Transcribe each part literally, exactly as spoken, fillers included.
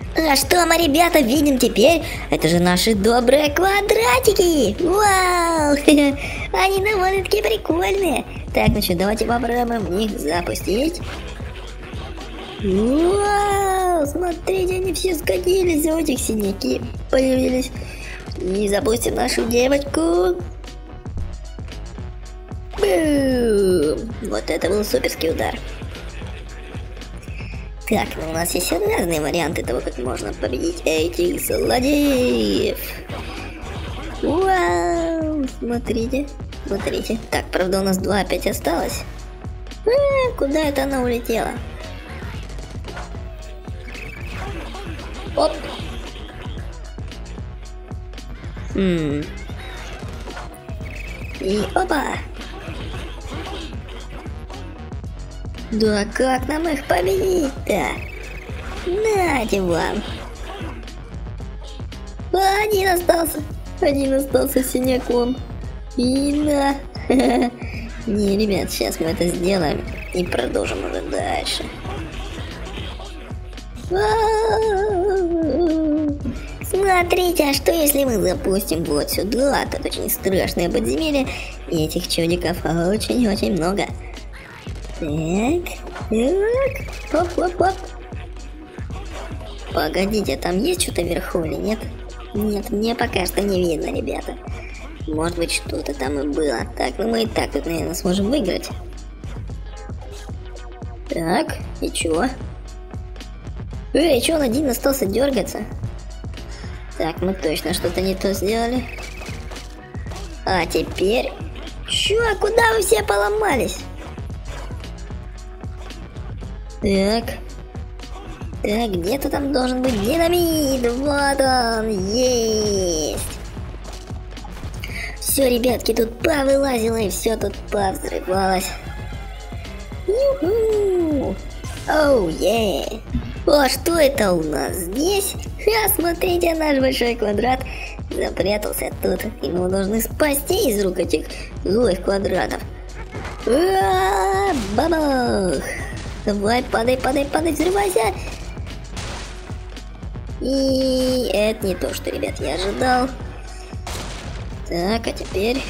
А что мы, ребята, видим теперь? Это же наши добрые квадратики! Вау! Они довольно-таки прикольные. Так, ну что, давайте попробуем в них запустить. Вау! Смотрите, они все сгодились, у этих синяки появились. И запустим нашу девочку. Бум! Вот это был суперский удар. Так, ну у нас есть разные варианты того, как можно победить этих злодеев. Вау! Смотрите, смотрите. Так, правда у нас два опять осталось. А, куда это она улетела? Оп! Хм. И опа! Да как нам их победить-то? Нате вам! Один остался! Один остался синяком. И на! Не, ребят, сейчас мы это сделаем и продолжим уже дальше. Смотрите, а что если мы запустим вот сюда? Тут очень страшное подземелье, и этих чудиков очень-очень много. Так, так, оп-оп-оп. Погодите, там есть что-то вверху или нет? Нет, мне пока что не видно, ребята. Может быть, что-то там и было. Так, ну мы и так тут, наверное, сможем выиграть. Так, и чё? Эй, чё он один остался дергаться? Так, мы точно что-то не то сделали. А теперь... Чё, куда вы все поломались? Так. Так, где-то там должен быть динамит. Вот он, есть. Все, ребятки, тут повылазило и все тут повзрывалось. Уху. Оу, е. О, что это у нас здесь? Ха, смотрите, наш большой квадрат запрятался тут. И мы должны спасти из рук этих злых квадратов. А-а-а, бабах. Давай, падай, падай, падай, взрывайся. И это не то, что, ребят, я ожидал. Так, а теперь...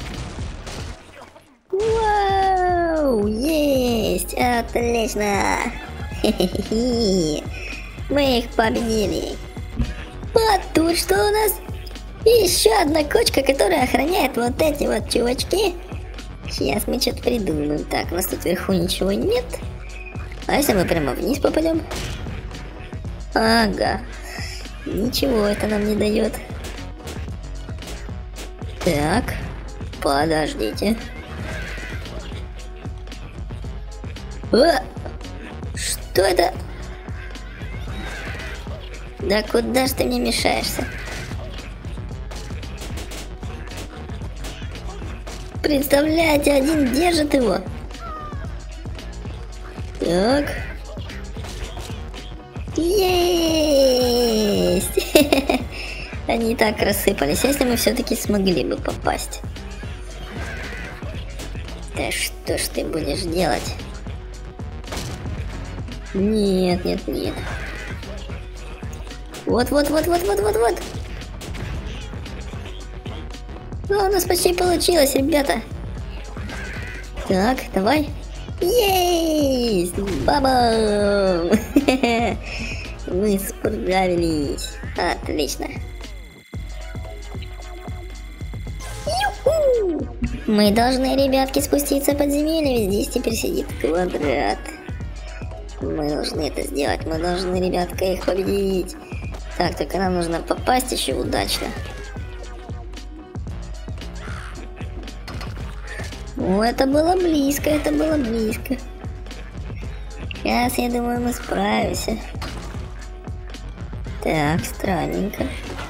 Вау, есть, отлично. Хе-хе-хе. Мы их победили. А тут что у нас? Еще одна кочка, которая охраняет вот эти вот чувачки. Сейчас мы что-то придумаем. Так, у нас тут вверху ничего нет. А если мы прямо вниз попадем? Ага. Ничего это нам не дает. Так, подождите. А! Что это? Да куда ж ты мне мешаешься? Представляете, один держит его. Так. Есть! Они так рассыпались, если мы все-таки смогли бы попасть. Да что ж ты будешь делать? Нет, нет, нет. Вот, вот, вот, вот, вот, вот, вот. Ну, у нас почти получилось, ребята. Так, давай. Есть! Бабам! Мы справились. Отлично. Ю-ху! Мы должны, ребятки, спуститься под землю. Здесь теперь сидит квадрат. Мы должны это сделать. Мы должны, ребятка, их победить. Так, только нам нужно попасть еще удачно. О, это было близко, это было близко. Сейчас, я думаю, мы справимся. Так, странненько.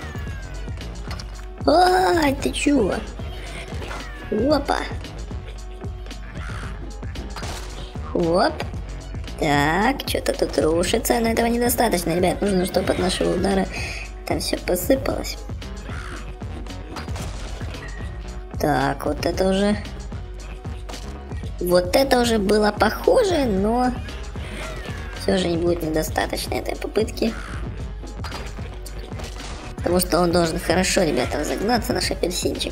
Ай, ты чего? Опа. Хоп. Так, что-то тут рушится, но этого недостаточно, ребят. Нужно, чтобы от нашего удара там все посыпалось. Так, вот это уже... Вот это уже было похоже, но все же не будет недостаточно этой попытки. Потому что он должен хорошо, ребята, разогнаться, наш апельсинчик.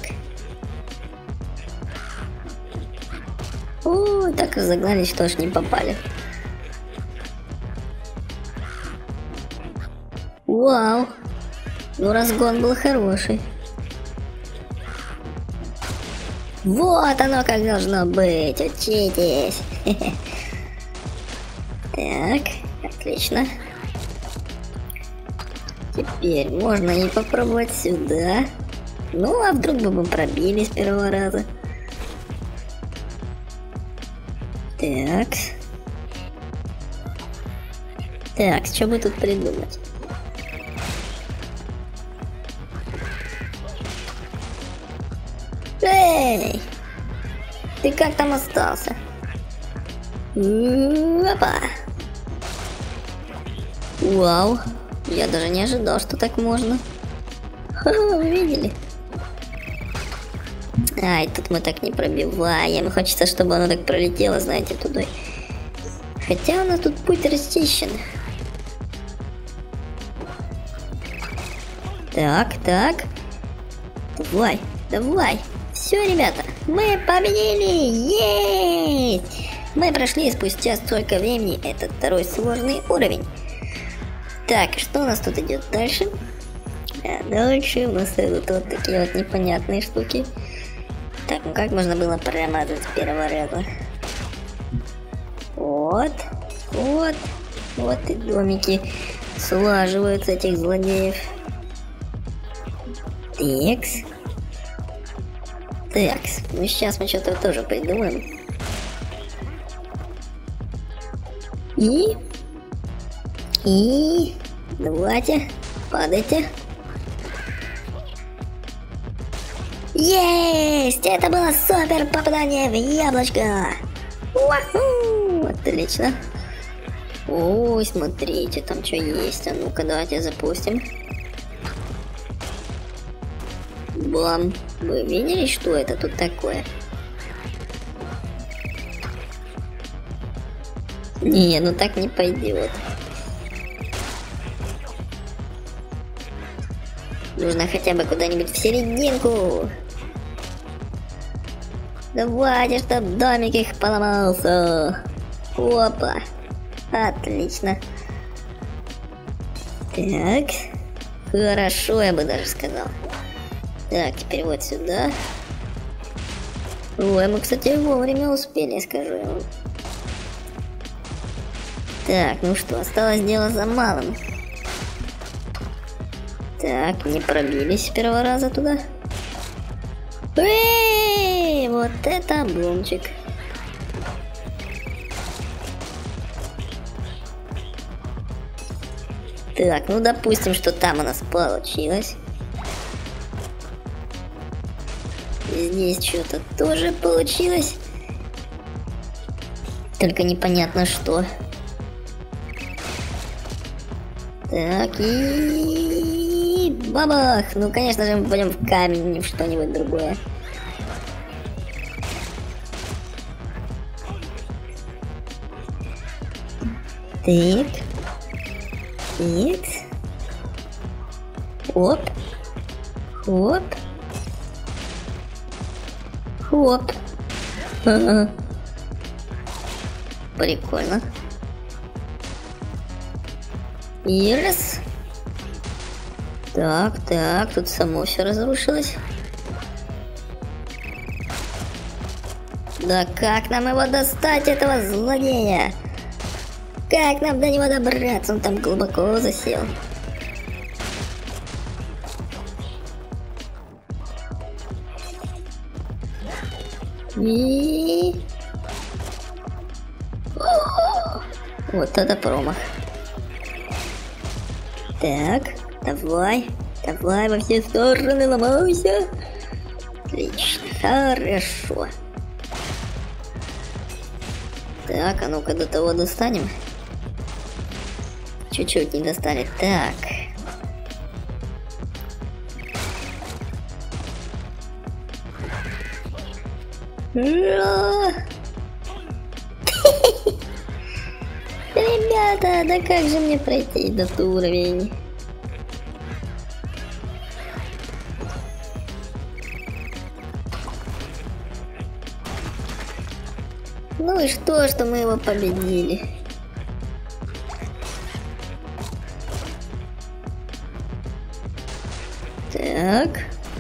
О, так разогнались, что ж не попали. Вау. Ну, разгон был хороший. Вот оно как должно быть. Учитесь. Так, отлично. Теперь можно и попробовать сюда. Ну, а вдруг бы мы пробили с первого раза. Так. Так, что бы тут придумать? Эй! Ты как там остался? Опа! Вау! Я даже не ожидал, что так можно. Ха-ха, вы видели? Ай, тут мы так не пробиваем. Хочется, чтобы оно так пролетело, знаете, туда. Хотя у нас тут путь расчищен. Так, так. Давай, давай. Все, ребята, мы победили! Есть! Мы прошли спустя столько времени этот второй сложный уровень. Так, что у нас тут идет дальше? А дальше у нас идут вот такие вот непонятные штуки. Так, ну как можно было промазать с первого раза? Вот, вот, вот и домики слаживаются этих злодеев. Такс. Такс, ну сейчас мы что-то тоже придумаем. И... И... Давайте, падайте. Есть! Это было супер попадание в яблочко! Уаху! Отлично. Ой, смотрите, там что есть. А ну-ка, давайте запустим. Бам! Вы видели, что это тут такое? Не, ну так не пойдет. Нужно хотя бы куда-нибудь в серединку. Давайте, чтоб домик их поломался. Опа. Отлично. Так. Хорошо, я бы даже сказал. Так, теперь вот сюда. Ой, мы, кстати, вовремя успели, скажу я вам. Так, ну что, осталось дело за малым. Так, не пробились с первого раза туда. Эй, вот это обломчик. Так, ну допустим, что там у нас получилось. Здесь что-то тоже получилось. Только непонятно что. Так, и... бабах! Ну, конечно же, мы пойдем в камень, не в что-нибудь другое. Так. Так. Оп. Оп. Оп. Ага. Прикольно. И раз. Так, так, тут само все разрушилось. Да как нам его достать, этого злодея? Как нам до него добраться? Он там глубоко засел. И... О, вот это промах. Так, давай, давай во все стороны ломайся. Отлично, хорошо. Так, а ну-ка до того достанем. Чуть-чуть не достали. Так. Ребята, да как же мне пройти этот уровень? Ну и что, что мы его победили? Так.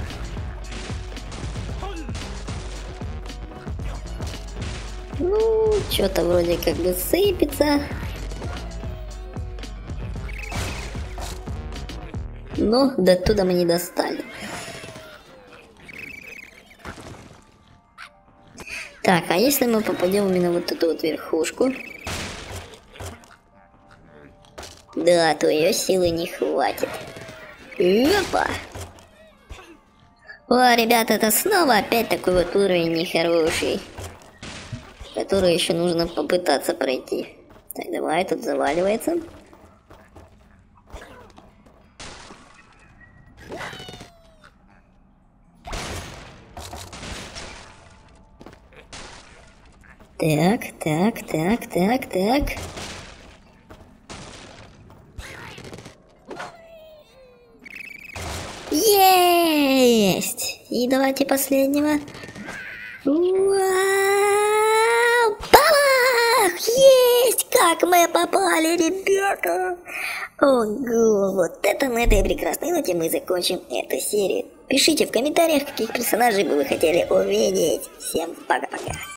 Ну, что-то вроде как бы сыпется. Но до туда мы не достали. Так, а если мы попадем именно в вот эту вот верхушку? Да, то ее силы не хватит. Опа! О, ребята, это снова опять такой вот уровень нехороший, который еще нужно попытаться пройти. Так, давай, тут заваливается. Так, так, так, так, так. Есть! И давайте последнего. Вау! Бабах! Есть! Как мы попали, ребята! Ого! Вот это на этой прекрасной ноте мы закончим эту серию. Пишите в комментариях, каких персонажей бы вы хотели увидеть. Всем пока-пока.